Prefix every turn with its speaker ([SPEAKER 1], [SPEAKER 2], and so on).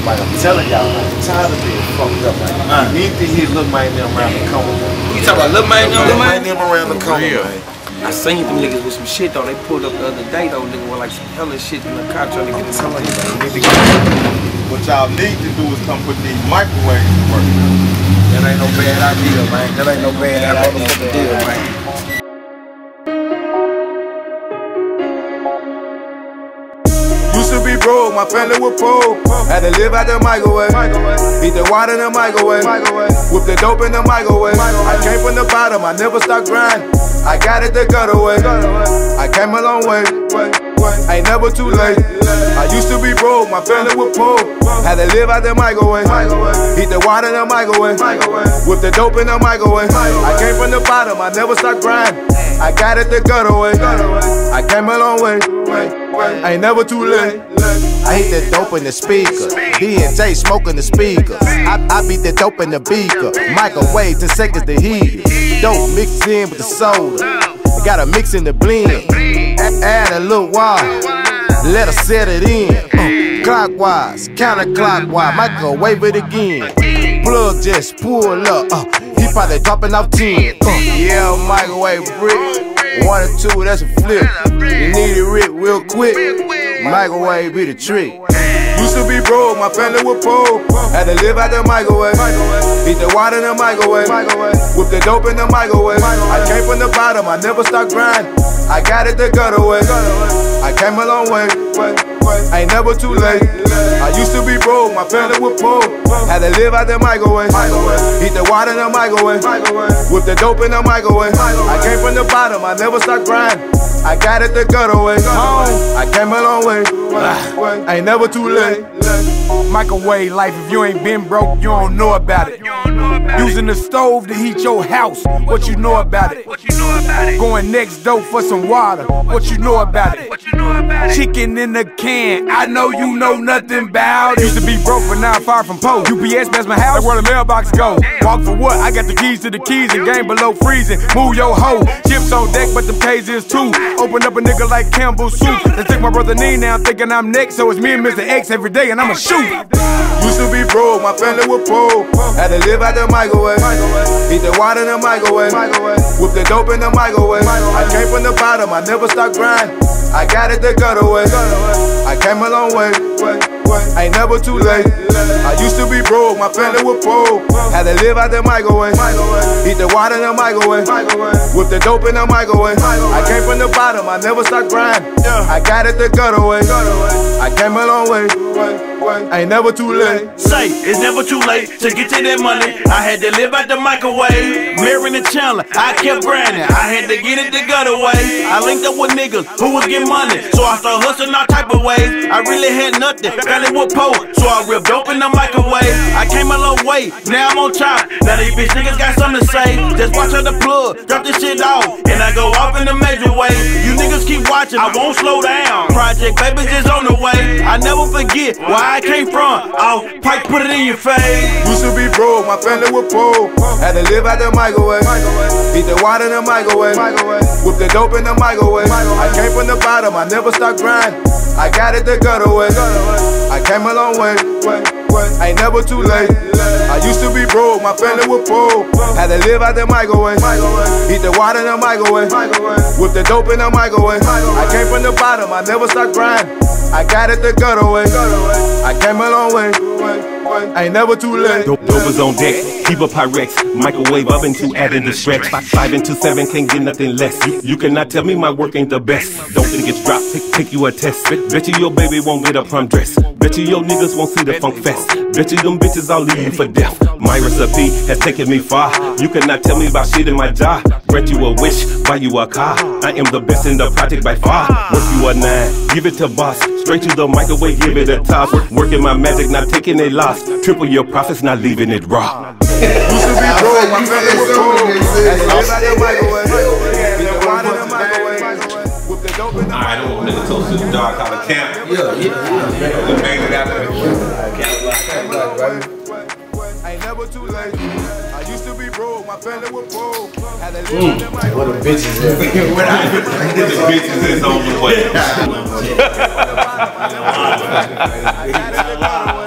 [SPEAKER 1] Like I'm telling y'all, I'm tired of being fucked up. Like, you need to hit Lil Mane them around the corner.
[SPEAKER 2] You talking about Lil Mane them?
[SPEAKER 1] Lil Mane them around the corner, man.
[SPEAKER 2] I seen them niggas with some shit though. They pulled up the other day though, nigga, with like some hella shit in the car trying to get the color.
[SPEAKER 1] What y'all need to do is come put these microwaves to work.
[SPEAKER 2] That ain't no bad idea, man. That ain't no bad idea, man.
[SPEAKER 3] Used to be broke, my family was poor. Had to live out the microwave. Beat the water in the microwave. Whip the dope in the microwave. I came from the bottom, I never stopped grinding. I got it the gutter way. I came a long way. Ain't never too late. I used to be broke, my family was poor. Had to live out the microwave. Heat the water in the microwave. Whip the dope in the microwave. I came from the bottom, I never stopped grinding. I got it the gutter way. I came a long way. Ain't never too late.
[SPEAKER 4] I hit the dope in the speaker. D&J smoking the speaker. I beat the dope in the beaker. Microwave 10 seconds to heat it. Dope mixed in with the soda. Gotta mix in the blend. Add a little water. Let her set it in. Clockwise, counterclockwise. Microwave it again. Plug just pull up. He probably dropping off 10. Yeah, microwave brick. 1 or 2, that's a flip. You need it rip real quick. Microwave be the trick.
[SPEAKER 3] Used to be broke, my family was poor. Had to live out the microwave. Heat the water in the microwave. Whip the dope in the microwave. I came from the bottom, I never stopped grinding. I got it the gutter way. I came a long way. Ain't never too late. I used to be broke, my family was poor. Had to live out the microwave. Heat the water in the microwave. Whip the dope in the microwave. I came from the bottom, I never stopped grinding. I got it the gutter way. I came a long way. Ain't never too late.
[SPEAKER 5] Microwave life, if you ain't been broke, you don't know about it. Using the stove to heat your house, what you know about it? Going next door for some water, what you know about it? Chicken in the can, I know you know nothing about it. Used to be broke, but now I'm far from poor. UPS past my house, like where the mailbox go. Walk for what? I got the keys to the keys and game below freezing. Move your hoe, chips on deck, but the pays is too. Open up a nigga like Campbell soup. They take my brother knee now, thinking I'm next, so it's me and Mr. X every day, and I'ma shoot.
[SPEAKER 3] Used to be broke, my family was poor. Had to live out the microwave. Heat the water in the microwave. Whip the dope in the microwave. I came from the bottom, I never stopped grinding. I got it the gutter way. I came a long way. Ain't never too late. I used to be broke, my family was poor. Had to live out the microwave. Heat the water in the microwave. Whip the dope in the microwave. I came from the bottom, I never stopped grinding. I got it the gutter way. I came a long way. Ain't never too late.
[SPEAKER 6] Say, it's never too late to get to that money. I had to live out the microwave. Mary and Chandler, I kept grinding. I had to get it the gutter way. I linked up with niggas who was getting money, so I started hustling all type of ways. I really had nothing, family was poor, so I ripped dope in the microwave. I came a long way, now I'm on top. Now these bitch niggas got something to say. Just watch out the plug, drop this shit off, and I go off in a major way. You niggas keep watching, I won't slow down. Project Baby's just on the way. I never forget where I came from. I'll pipe put it in your face.
[SPEAKER 3] Used to be broke, my family was poor. Had to live out the microwave. Heat the water in the microwave. Whip the dope in the microwave. I came from the bottom, I never stopped grinding. I got it the gutter way. I came a long way. Ain't never too late. I used to be broke, my family was poor. Had to live out the microwave. Heat the water in the microwave. Whip the dope in the microwave. I came from the bottom, I never stopped grinding. I got it the gutter way. I came a long way. Ain't never too late.
[SPEAKER 7] Dope is on deck, keep a Pyrex. Microwave oven to add in the stretch. 5 into 7 can't get nothing less. You cannot tell me my work ain't the best. Don't think it's dropped, take you a test. Bet you your baby won't get a prom dress. Bet you your niggas won't see the funk fest. Bet you them bitches I'll leave you for death. My recipe has taken me far. You cannot tell me about shit in my jar. Grant you a wish, buy you a car. I am the best in the project by far. Work you a 9, give it to boss. Straight to the microwave, give it a toss. Working my magic, not taking a loss. Triple your profits, not leaving it raw.
[SPEAKER 3] Used to be broke, my family was poor. Had to live out the microwave. Heat the water in the microwave. Whip the dope in the
[SPEAKER 8] Alright, I'm gonna nigga toast to the dark collar camp.
[SPEAKER 3] Yeah.
[SPEAKER 8] Made it out there.
[SPEAKER 3] Ain't never too late. I used to be broke, my family was poor. Had to live out the microwave.
[SPEAKER 1] What the bitches is.
[SPEAKER 8] The bitches is on the way.